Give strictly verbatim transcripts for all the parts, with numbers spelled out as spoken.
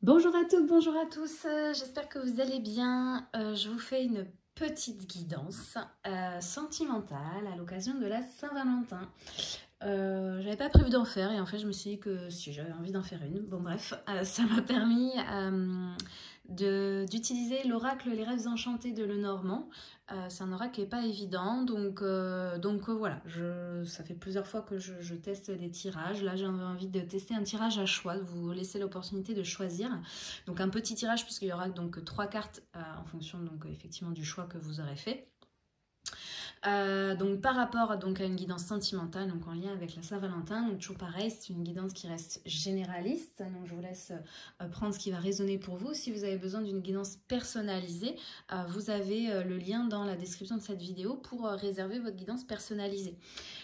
Bonjour à toutes, bonjour à tous, euh, j'espère que vous allez bien. Euh, je vous fais une petite guidance euh, sentimentale à l'occasion de la Saint-Valentin. Euh, j'avais pas prévu d'en faire et en fait je me suis dit que si j'avais envie d'en faire une. Bon bref, euh, ça m'a permis euh, d'utiliser l'oracle Les Rêves Enchantés de Lenormand. Euh, c'est un oracle qui n'est pas évident, donc, euh, donc euh, voilà, je, ça fait plusieurs fois que je, je teste des tirages. Là j'ai envie de tester un tirage à choix, de vous laisser l'opportunité de choisir. Donc un petit tirage puisqu'il y aura donc trois cartes euh, en fonction donc effectivement du choix que vous aurez fait. Euh, donc par rapport donc, à une guidance sentimentale, donc en lien avec la Saint-Valentin, donc toujours pareil, c'est une guidance qui reste généraliste, donc je vous laisse euh, prendre ce qui va résonner pour vous. Si vous avez besoin d'une guidance personnalisée, euh, vous avez euh, le lien dans la description de cette vidéo pour euh, réserver votre guidance personnalisée.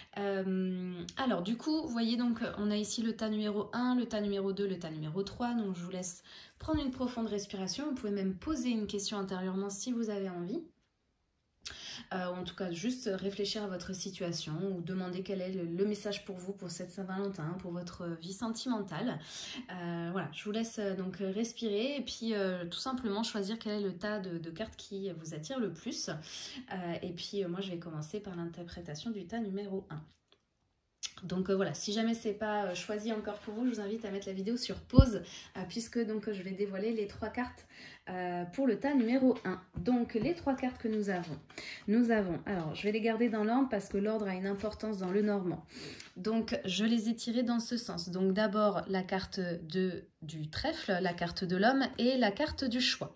Euh, alors du coup, vous voyez donc on a ici le tas numéro un, le tas numéro deux, le tas numéro trois, donc je vous laisse prendre une profonde respiration, vous pouvez même poser une question intérieurement si vous avez envie. Euh, ou en tout cas juste réfléchir à votre situation ou demander quel est le, le message pour vous pour cette Saint-Valentin, pour votre vie sentimentale. Euh, voilà, je vous laisse euh, donc respirer et puis euh, tout simplement choisir quel est le tas de, de cartes qui vous attire le plus. Euh, et puis euh, moi je vais commencer par l'interprétation du tas numéro un. Donc euh, voilà, si jamais c'est pas euh, choisi encore pour vous, je vous invite à mettre la vidéo sur pause euh, puisque donc je vais dévoiler les trois cartes euh, pour le tas numéro un. Donc les trois cartes que nous avons, nous avons, alors je vais les garder dans l'ordre parce que l'ordre a une importance dans le normand. Donc je les ai tirées dans ce sens. Donc d'abord la carte de, du trèfle, la carte de l'homme et la carte du choix.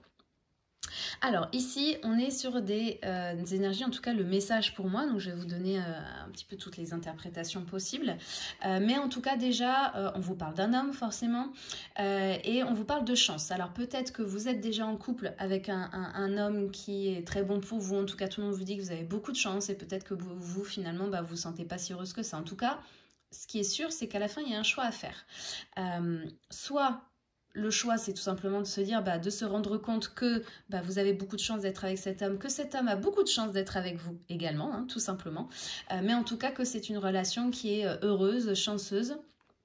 Alors ici on est sur des, euh, des énergies, en tout cas le message pour moi, donc je vais vous donner euh, un petit peu toutes les interprétations possibles, euh, mais en tout cas déjà euh, on vous parle d'un homme forcément euh, et on vous parle de chance. Alors peut-être que vous êtes déjà en couple avec un, un, un homme qui est très bon pour vous, en tout cas tout le monde vous dit que vous avez beaucoup de chance et peut-être que vous, vous finalement bah, vous vous sentez pas si heureuse que ça. En tout cas ce qui est sûr c'est qu'à la fin il y a un choix à faire, euh, soit le choix, c'est tout simplement de se dire, bah, de se rendre compte que bah, vous avez beaucoup de chance d'être avec cet homme, que cet homme a beaucoup de chance d'être avec vous également, hein, tout simplement. Euh, mais en tout cas que c'est une relation qui est heureuse, chanceuse.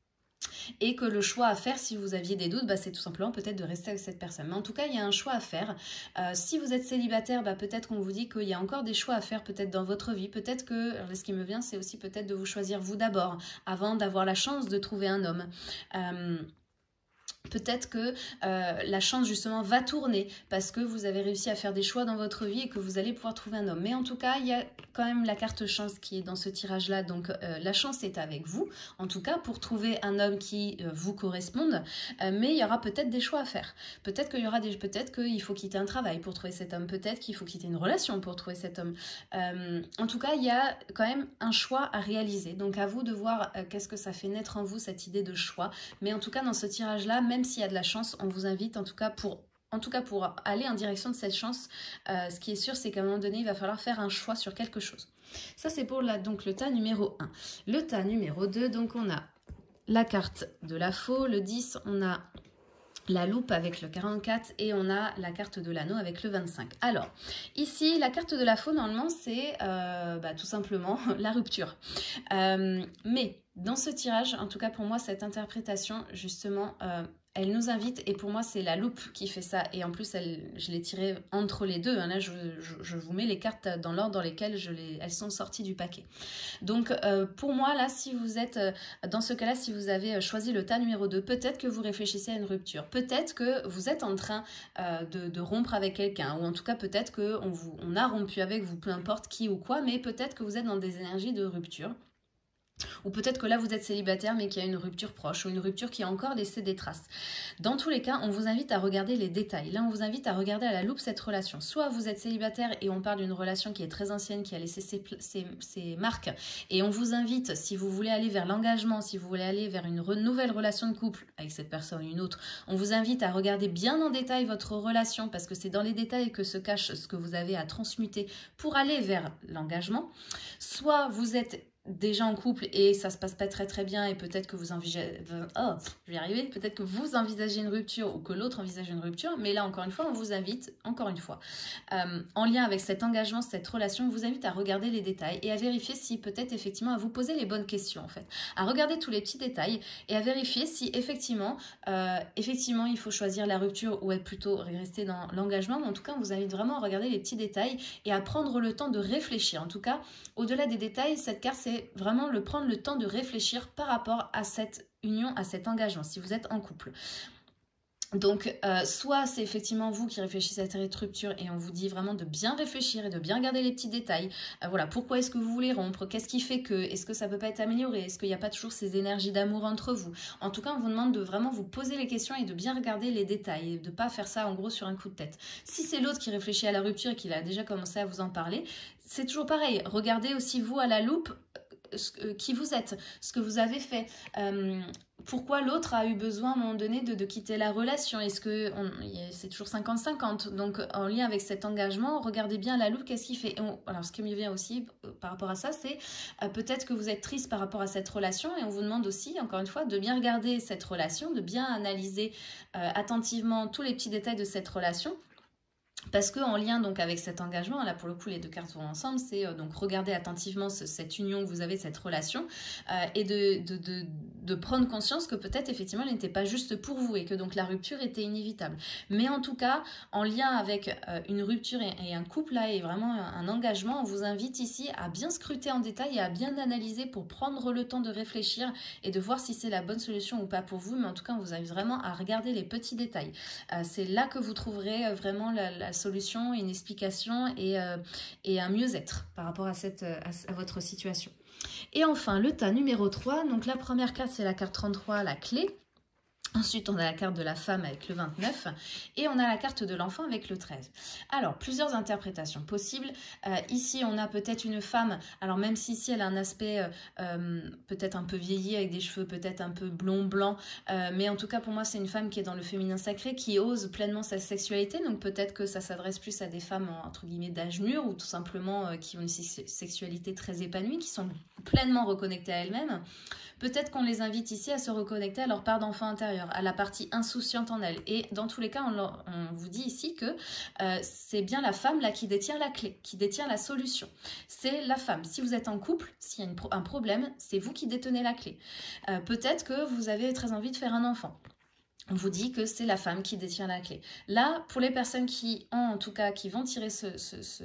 Et que le choix à faire, si vous aviez des doutes, bah, c'est tout simplement peut-être de rester avec cette personne. Mais en tout cas, il y a un choix à faire. Euh, si vous êtes célibataire, bah, peut-être qu'on vous dit qu'il y a encore des choix à faire peut-être dans votre vie. Peut-être que, alors, ce qui me vient, c'est aussi peut-être de vous choisir vous d'abord, avant d'avoir la chance de trouver un homme. Euh, Peut-être que euh, la chance justement va tourner parce que vous avez réussi à faire des choix dans votre vie et que vous allez pouvoir trouver un homme. Mais en tout cas, il y a quand même la carte chance qui est dans ce tirage-là. Donc euh, la chance est avec vous, en tout cas pour trouver un homme qui euh, vous corresponde. Euh, mais il y aura peut-être des choix à faire. Peut-être qu'il y aura des, peut-être qu'il faut quitter un travail pour trouver cet homme. Peut-être qu'il faut quitter une relation pour trouver cet homme. Euh, en tout cas, il y a quand même un choix à réaliser. Donc à vous de voir euh, qu'est-ce que ça fait naître en vous cette idée de choix. Mais en tout cas, dans ce tirage-là, même Même s'il y a de la chance, on vous invite en tout cas pour, en tout cas pour aller en direction de cette chance. Euh, ce qui est sûr, c'est qu'à un moment donné, il va falloir faire un choix sur quelque chose. Ça, c'est pour la, donc, le tas numéro un. Le tas numéro deux, donc on a la carte de la faux, le dix, on a la loupe avec le quarante-quatre et on a la carte de l'anneau avec le vingt-cinq. Alors, ici, la carte de la faux, normalement, c'est euh, bah, tout simplement la rupture. Euh, mais dans ce tirage, en tout cas pour moi, cette interprétation, justement, euh, elle nous invite, et pour moi, c'est la loupe qui fait ça. Et en plus, elle, je l'ai tirée entre les deux. Hein. Là, je, je, je vous mets les cartes dans l'ordre dans lesquelles je les, elles sont sorties du paquet. Donc, euh, pour moi, là, si vous êtes, euh, dans ce cas-là, si vous avez choisi le tas numéro deux, peut-être que vous réfléchissez à une rupture. Peut-être que vous êtes en train euh, de, de rompre avec quelqu'un. Ou en tout cas, peut-être qu'on vous, on a rompu avec vous, peu importe qui ou quoi. Mais peut-être que vous êtes dans des énergies de rupture. Ou peut-être que là vous êtes célibataire mais qu'il y a une rupture proche ou une rupture qui a encore laissé des traces. Dans tous les cas, on vous invite à regarder les détails. Là, on vous invite à regarder à la loupe cette relation. Soit vous êtes célibataire et on parle d'une relation qui est très ancienne, qui a laissé ses, ses, ses marques. Et on vous invite, si vous voulez aller vers l'engagement, si vous voulez aller vers une nouvelle relation de couple avec cette personne ou une autre, on vous invite à regarder bien en détail votre relation parce que c'est dans les détails que se cache ce que vous avez à transmuter pour aller vers l'engagement. Soit vous êtes déjà en couple et ça se passe pas très très bien et peut-être que vous envisagez, oh, je vais y arriver, peut-être que vous envisagez une rupture ou que l'autre envisage une rupture, mais là encore une fois, on vous invite, encore une fois, euh, en lien avec cet engagement, cette relation, on vous invite à regarder les détails et à vérifier si peut-être effectivement à vous poser les bonnes questions en fait, à regarder tous les petits détails et à vérifier si effectivement, euh, effectivement il faut choisir la rupture ou être plutôt rester dans l'engagement, mais en tout cas on vous invite vraiment à regarder les petits détails et à prendre le temps de réfléchir. En tout cas, au-delà des détails, cette carte c'est vraiment le prendre le temps de réfléchir par rapport à cette union, à cet engagement, si vous êtes en couple. Donc, euh, soit c'est effectivement vous qui réfléchissez à cette rupture et on vous dit vraiment de bien réfléchir et de bien regarder les petits détails. Euh, voilà, pourquoi est-ce que vous voulez rompre? Qu'est-ce qui fait que? Est-ce que ça peut pas être amélioré? Est-ce qu'il n'y a pas toujours ces énergies d'amour entre vous? En tout cas, on vous demande de vraiment vous poser les questions et de bien regarder les détails et de pas faire ça en gros sur un coup de tête. Si c'est l'autre qui réfléchit à la rupture et qu'il a déjà commencé à vous en parler, c'est toujours pareil. Regardez aussi vous à la loupe Ce, qui vous êtes, ce que vous avez fait, euh, pourquoi l'autre a eu besoin à un moment donné de, de quitter la relation, est-ce que c'est toujours cinquante cinquante, donc en lien avec cet engagement, regardez bien la loupe, qu'est-ce qu'il fait. Et on, alors ce qui me vient aussi euh, par rapport à ça, c'est euh, peut-être que vous êtes triste par rapport à cette relation et on vous demande aussi, encore une fois, de bien regarder cette relation, de bien analyser euh, attentivement tous les petits détails de cette relation. Parce qu'en lien donc avec cet engagement, là pour le coup les deux cartes vont ensemble, c'est euh, donc regarder attentivement ce, cette union que vous avez, cette relation, euh, et de, de, de, de prendre conscience que peut-être effectivement elle n'était pas juste pour vous et que donc la rupture était inévitable. Mais en tout cas, en lien avec euh, une rupture et, et un couple là et vraiment un, un engagement, on vous invite ici à bien scruter en détail et à bien analyser pour prendre le temps de réfléchir et de voir si c'est la bonne solution ou pas pour vous. Mais en tout cas, on vous invite vraiment à regarder les petits détails. Euh, c'est là que vous trouverez vraiment la, la solution, une explication et, euh, et un mieux-être par rapport à, cette, à, à votre situation. Et enfin, le tas numéro trois. Donc la première carte, c'est la carte trente-trois, la clé. Ensuite, on a la carte de la femme avec le vingt-neuf et on a la carte de l'enfant avec le treize. Alors, plusieurs interprétations possibles. Euh, ici, on a peut-être une femme, alors même si ici elle a un aspect euh, euh, peut-être un peu vieilli avec des cheveux peut-être un peu blond blanc, euh, mais en tout cas pour moi c'est une femme qui est dans le féminin sacré, qui ose pleinement sa sexualité, donc peut-être que ça s'adresse plus à des femmes entre guillemets d'âge mûr ou tout simplement euh, qui ont une sexualité très épanouie, qui sont pleinement reconnectées à elles-mêmes. Peut-être qu'on les invite ici à se reconnecter à leur part d'enfant intérieur, à la partie insouciante en elles. Et dans tous les cas, on, leur, on vous dit ici que euh, c'est bien la femme là qui détient la clé, qui détient la solution. C'est la femme. Si vous êtes en couple, s'il y a une, un problème, c'est vous qui détenez la clé. Euh, peut-être que vous avez très envie de faire un enfant. On vous dit que c'est la femme qui détient la clé. Là, pour les personnes qui ont, en tout cas, qui vont tirer ce, ce, ce,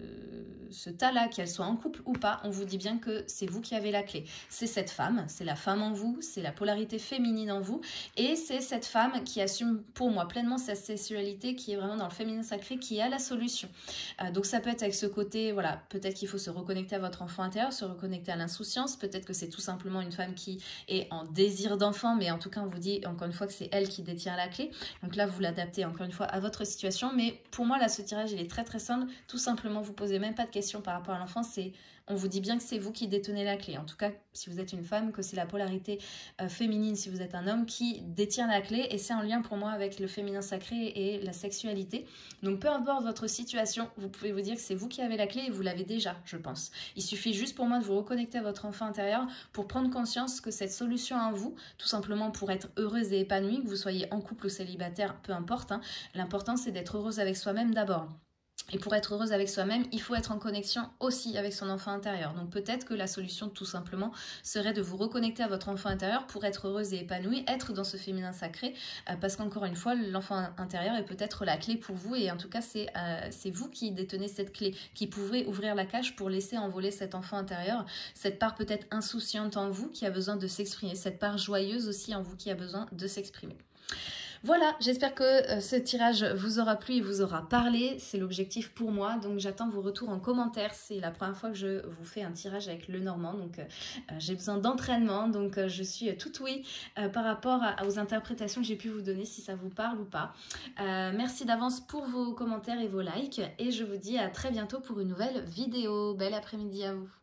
ce tas-là, qu'elles soient en couple ou pas, on vous dit bien que c'est vous qui avez la clé. C'est cette femme, c'est la femme en vous, c'est la polarité féminine en vous, et c'est cette femme qui assume, pour moi, pleinement sa sexualité, qui est vraiment dans le féminin sacré, qui a la solution. Euh, donc ça peut être avec ce côté, voilà, peut-être qu'il faut se reconnecter à votre enfant intérieur, se reconnecter à l'insouciance, peut-être que c'est tout simplement une femme qui est en désir d'enfant, mais en tout cas, on vous dit, encore une fois, que c'est elle qui détient la clé. Donc là, vous l'adaptez encore une fois à votre situation. Mais pour moi, là, ce tirage, il est très très simple. Tout simplement, vous posez même pas de questions par rapport à l'enfant. C'est, on vous dit bien que c'est vous qui détenez la clé. En tout cas, si vous êtes une femme, que c'est la polarité euh, féminine, si vous êtes un homme, qui détient la clé. Et c'est en lien pour moi avec le féminin sacré et la sexualité. Donc peu importe votre situation, vous pouvez vous dire que c'est vous qui avez la clé et vous l'avez déjà, je pense. Il suffit juste pour moi de vous reconnecter à votre enfant intérieur pour prendre conscience que cette solution à vous, tout simplement pour être heureuse et épanouie, que vous soyez en couple ou célibataire, peu importe, hein, l'important c'est d'être heureuse avec soi-même d'abord. Et pour être heureuse avec soi-même, il faut être en connexion aussi avec son enfant intérieur. Donc peut-être que la solution tout simplement serait de vous reconnecter à votre enfant intérieur pour être heureuse et épanouie, être dans ce féminin sacré, euh, parce qu'encore une fois, l'enfant intérieur est peut-être la clé pour vous et en tout cas c'est euh, c'est vous qui détenez cette clé, qui pouvez ouvrir la cage pour laisser envoler cet enfant intérieur, cette part peut-être insouciante en vous qui a besoin de s'exprimer, cette part joyeuse aussi en vous qui a besoin de s'exprimer. Voilà, j'espère que euh, ce tirage vous aura plu et vous aura parlé. C'est l'objectif pour moi, donc j'attends vos retours en commentaire. C'est la première fois que je vous fais un tirage avec le Normand, donc euh, j'ai besoin d'entraînement. Donc euh, je suis toute oui euh, par rapport à, aux interprétations que j'ai pu vous donner, si ça vous parle ou pas. Euh, merci d'avance pour vos commentaires et vos likes. Et je vous dis à très bientôt pour une nouvelle vidéo. Bel après-midi à vous.